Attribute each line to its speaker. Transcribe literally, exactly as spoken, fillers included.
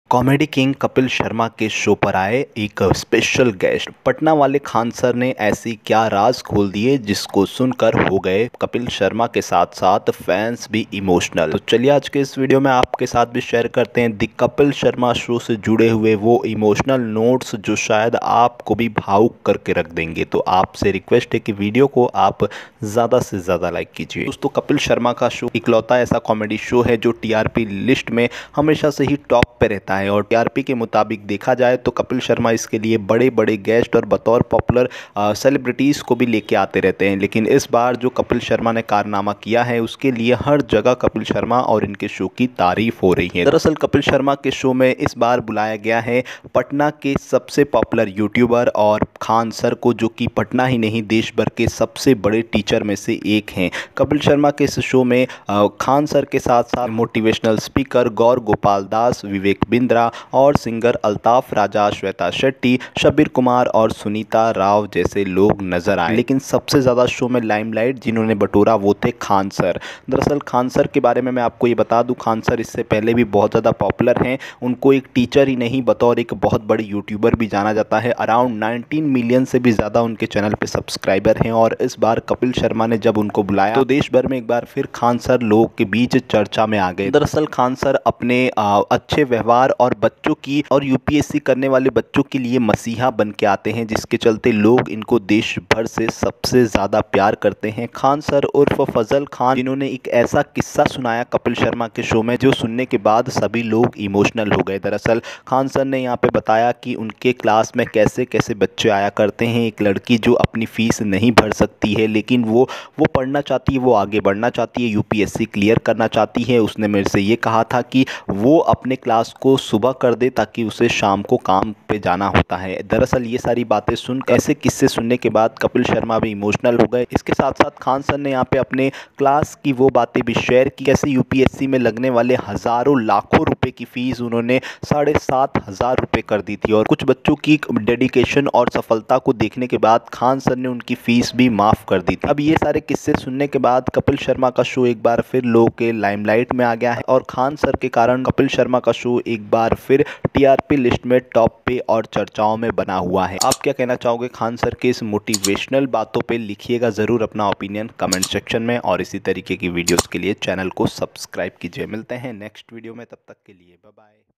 Speaker 1: Comedy king Kapil Sharma के show पर आए एक स्पेशल गेस्ट। पटना वाले खान सर ने ऐसी क्या राज खोल दिए जिसको सुनकर हो गए कपिल शर्मा के साथ साथ फैंस भी इमोशनल। तो चलिए आज के इस वीडियो में आपके साथ भी शेयर करते हैं द कपिल शर्मा शो से जुड़े हुए वो इमोशनल नोट्स जो शायद आपको भी भावुक करके रख देंगे। तो आपसे रिक्वेस्ट है कि वीडियो को आप ज़्यादा से ज़्यादा लाइक कीजिए। दोस्तों, कपिल शर्मा का शो इकलौता ऐसा कॉमेडी शो है जो टीआरपी लिस्ट में हमेशा से ही टॉप पे रहता है और टीआरपी के मुताबिक देखा जाए तो कपिल शर्मा इसके लिए बड़े बड़े गेस्ट और बतौर पॉपुलर सेलिब्रिटीज़ को भी लेके आते रहते हैं। लेकिन इस बार जो कपिल शर्मा ने कारनामा किया है उसके लिए हर जगह कपिल शर्मा और इनके शो की तारीफ हो रही है। दरअसल कपिल शर्मा के शो में इस बार बुलाया गया है पटना के सबसे पॉपुलर यूट्यूबर और खान सर को, जो कि पटना ही नहीं देश भर के सबसे बड़े टीचर में से एक हैं। कपिल शर्मा के इस शो में खान सर के साथ साथ मोटिवेशनल स्पीकर गौर गोपाल दास, विवेक बिंद्रा और सिंगर अल्ताफ राजा, श्वेता शेट्टी, शब्बीर कुमार और सुनीता राव जैसे लोग नजर आए। लेकिन सबसे ज़्यादा शो में लाइमलाइट जिन्होंने बटोरा वो थे खान सर। दरअसल खान सर के बारे में मैं आपको ये बता दूं, खान सर इससे पहले भी बहुत ज़्यादा पॉपुलर हैं। उनको एक टीचर ही नहीं बतौर एक बहुत बड़े यूट्यूबर भी जाना जाता है। अराउंड नाइनटीन मिलियन से भी ज़्यादा उनके चैनल पे सब्सक्राइबर हैं और इस बार कपिल शर्मा ने जब उनको बुलाया तो देश भर में एक बार फिर खान सर लोगों के बीच चर्चा में आ गए। दरअसल खान सर अपने आ, अच्छे व्यवहार और बच्चों की और यूपीएससी करने वाले बच्चों के लिए मसीहा बन के आते हैं, जिसके चलते लोग इनको देश भर से सबसे ज़्यादा प्यार करते हैं। खान सर उर्फ फजल खान, जिन्होंने एक ऐसा किस्सा सुनाया कपिल शर्मा के शो में जो सुनने के बाद सभी लोग इमोशनल हो गए। दरअसल खान सर ने यहाँ पे बताया कि उनके क्लास में कैसे कैसे बच्चे आया करते हैं। एक लड़की जो अपनी फ़ीस नहीं भर सकती है लेकिन वो वो पढ़ना चाहती है, वो आगे बढ़ना चाहती है, यूपीएससी क्लियर करना चाहती है। उसने मेरे से ये कहा था कि वो अपने क्लास को सुबह कर दे ताकि उसे शाम को काम पे जाना होता है। दरअसल ये सारी बातें सुन ऐसे किस्से सुनने के बाद कपिल शर्मा भी इमोशनल हो गए। इसके साथ साथ खान सर ने यहाँ पे अपने क्लास की वो बातें भी शेयर की, कैसे यूपीएससी में लगने वाले हज़ारों लाखों रुपए की फ़ीस उन्होंने साढ़े सात हज़ार रुपये कर दी थी। और कुछ बच्चों की डेडिकेशन और सफलता को देखने के बाद खान सर ने उनकी फ़ीस भी माफ़ कर दी थी। अब ये सारे किस्से सुनने के बाद कपिल शर्मा का शो एक बार फिर लोगों के लाइमलाइट में आ गया है और खान सर के कारण कपिल शर्मा का शो एक बार फिर टीआरपी लिस्ट में टॉप पे और चर्चाओं में बना हुआ है। आप क्या कहना चाहोगे खान सर के इस मोटिवेशनल बातों पे? लिखिएगा ज़रूर अपना ओपिनियन कमेंट सेक्शन में और इसी तरीके की वीडियोस के लिए चैनल को सब्सक्राइब कीजिए। मिलते हैं नेक्स्ट वीडियो में, तब तक के लिए बाय बाय।